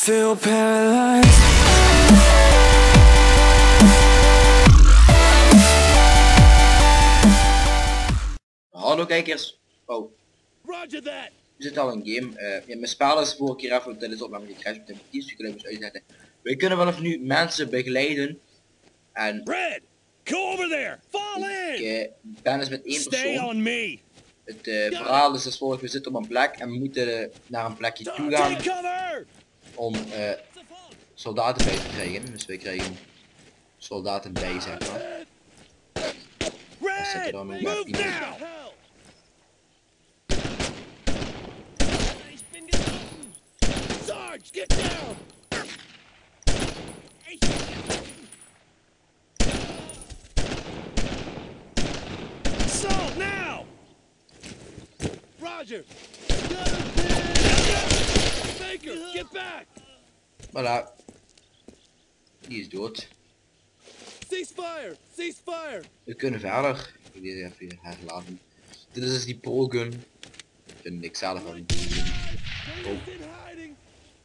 feel paralyzed. Hallo kijkers. Oh. Roger that. We zitten al in game. Ja, mijn spel is vorige keer even tijdens de opname gecrashed met de dus ik uitzetten. We kunnen vanaf nu mensen begeleiden. En Red, go over there. Fall in. ik ben dus met één Stay persoon. on me. Het verhaal is als volgt. We zitten op een plek en we moeten naar een plekje toe gaan Take cover. om soldaten bij te krijgen. Dus wij krijgen soldaten bij, zeg maar. Red, dan een move wapen. now. Sarge, get down. Assault now. Roger. Baker, get back. Voilà. Die is dood. Ceasefire. Ceasefire. We kunnen verder. Ik wil even herladen. Dit is dus die pro-gun. Vind ik zelf wel een pro-gun. Oh. In hiding.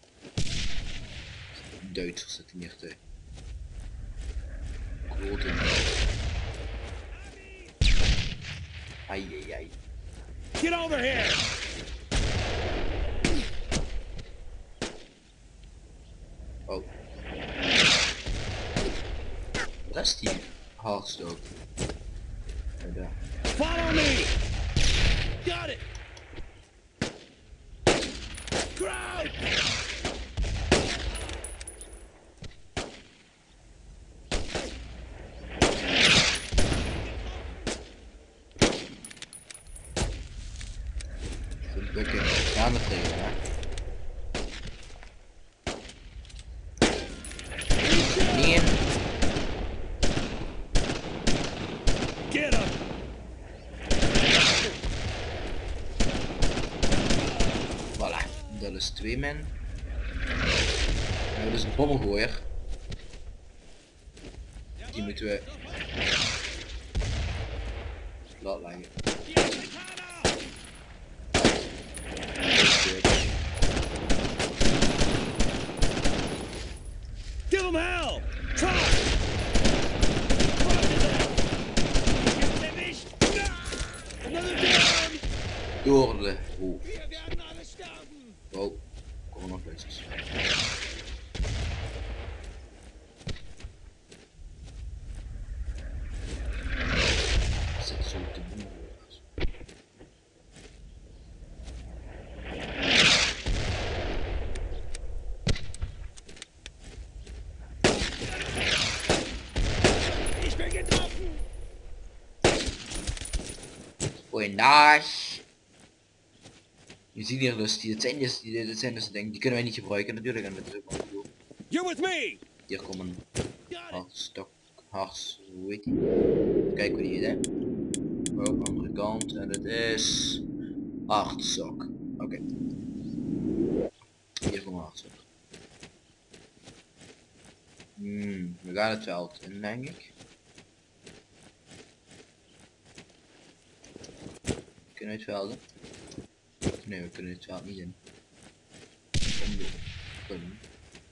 Duitsers zitten hier te kloten. Ai ai ai. Get over here. Oh. Wat is die hardstoot? Oh, daar. Follow me. Got it. Crowd. De bukken gaan het tegen, hè? Nee. Get him. Voilà. Dat is 2 men. En dat is een bommengooier. Die moeten we laten leggen. Give him hell. Try. Another down. Door de hoofd. Wir werden alle sterben. Oh, komen nog Duitsers. Dat zit zo te doen. Ich bin getroffen. Goeiedag. Je ziet hier dus, dit zijn dus dingen, die kunnen wij niet gebruiken natuurlijk en dat is ook wel goed. You're with me. Hier komen Got it. hardstok, hoe heet die? Kijk hoe die heet, hè. Oh, andere kant en het is hardstok. Oké. Hier komt hardstok. We gaan het veld in, denk ik. Kunnen we het velden? Nee, we kunnen het veld niet in. Kunnen.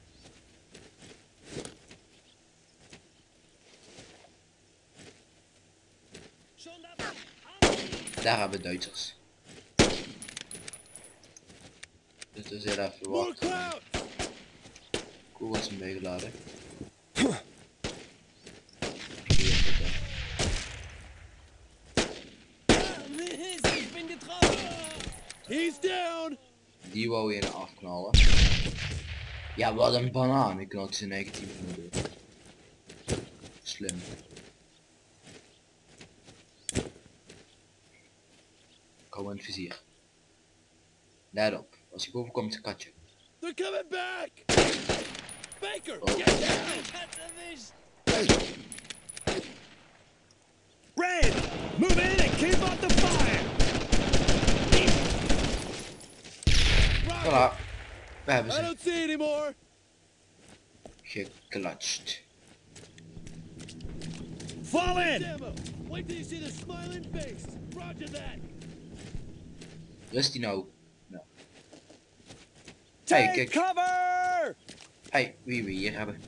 Daar hebben we Duitsers. Dus er zit even More wat crowd. kogels in meegeladen. Ich bin getroffen. He's down. Die wou je afknallen. Ja, wat een banaan. Ik knalt zijn eigen team van de deur. Slim. Kom in het vizier. Let op. Als je boven komt, is een katje. They're coming back. Baker, Oh. get down. Red, move in and keep up the fire. Voilà. We hebben I ze don't see anymore. geklatscht. Fall in. Wait till you see the smiling face. Roger that. Rust die nou? Nou. Hey, kijk. Cover! Hey, wie we hier hebben.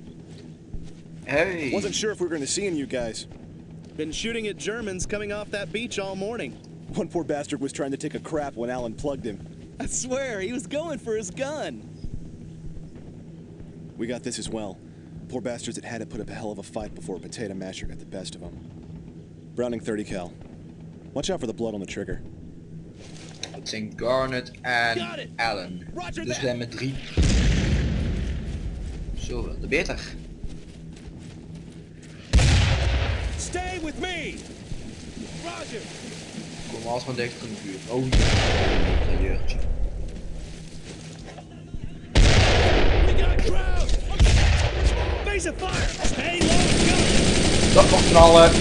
Hey. Wasn't sure if we were going to see you guys. Been shooting at Germans coming off that beach all morning. One poor bastard was trying to take a crap when Alan plugged him. I swear, he was going for his gun. We got this as well. Poor bastards that had it put up a hell of a fight before a potato masher got the best of them. Browning 30 cal. Watch out for the blood on the trigger. Het zijn Garnet en Allen. Roger Dus we zijn met 3. Zo, veel te beter. Stay with me. Roger. Kom alsmaar dichter in de buurt. Oh ja, een jeurtje. We got crowd. Face of fire. Stay low. Go. Dat mag knallen.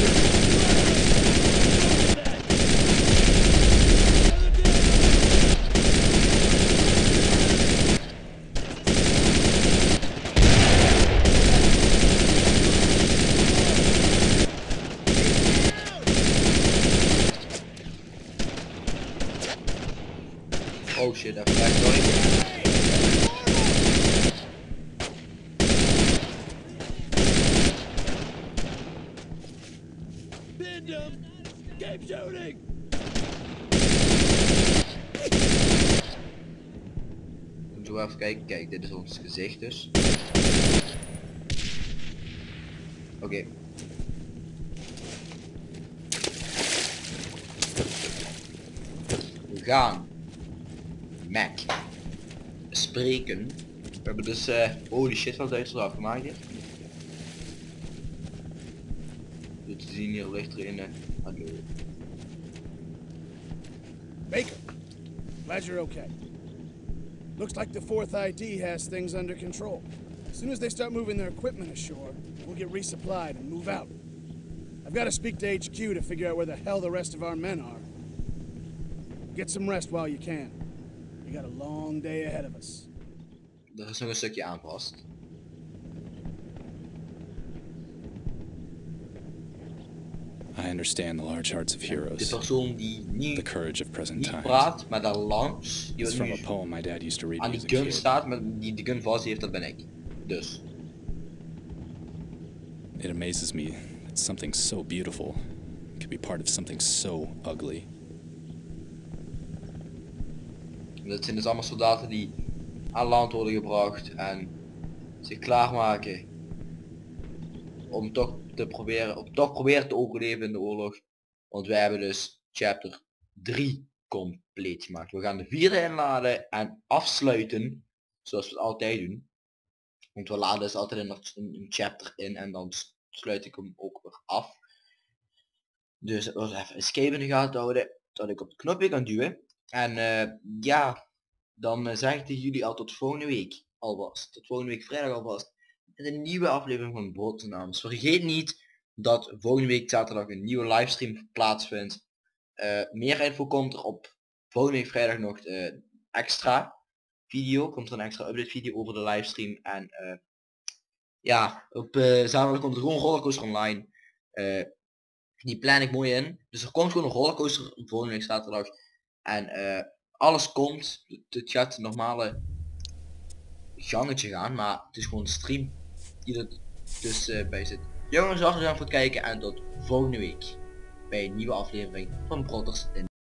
Oh shit, dat blijft wel even. Bend him. Keep shooting. Moeten we even kijken. Kijk, dit is ons gezicht dus. Oké. We gaan Mac spreken. We hebben dus holy shit wat Duitsers afgemaakt hier. Goed te zien, hier ligt er een hallo. Baker, glad you're okay. Looks like the 4th ID has things under control. As soon as they start moving their equipment ashore, we'll get resupplied and move out. I've got to speak to HQ to figure out where the hell the rest of our men are. Get some rest while you can. We got a long day ahead of us. Er is nog een stukje aan vast. I understand the large hearts of De heroes, persoon die the niet, courage of present niet times. praat, maar daar langs, die It's wat from nu a poem my dad used to read aan me die as a gun kid. staat, maar die de gun vast heeft, dat ben ik. Dus. It amazes me that something so beautiful could be part of something so ugly. Dat zijn dus allemaal soldaten die aan land worden gebracht en zich klaarmaken om toch proberen te overleven in de oorlog. Want wij hebben dus chapter 3 compleet gemaakt. We gaan de 4e inladen en afsluiten zoals we het altijd doen. Want we laden dus altijd een chapter in en dan sluit ik hem ook weer af. Dus het was even escape in de gaten houden, dat ik op het knopje kan duwen. En ja, dan zeg ik tegen jullie al tot volgende week alvast. Tot volgende week vrijdag alvast. Met een nieuwe aflevering van Broodnaams. Vergeet niet dat volgende week zaterdag een nieuwe livestream plaatsvindt. Meer info komt er op volgende week vrijdag nog extra video. Komt er een extra update video over de livestream. En ja, op zaterdag komt er gewoon Rollercoaster online. Die plan ik mooi in. Dus er komt gewoon een Rollercoaster volgende week zaterdag. En alles komt. Het gaat het normale gangetje gaan. Maar het is gewoon een stream die er dus bij zit. Jongens, hartelijk dank voor het kijken. En tot volgende week. Bij een nieuwe aflevering van Brothers in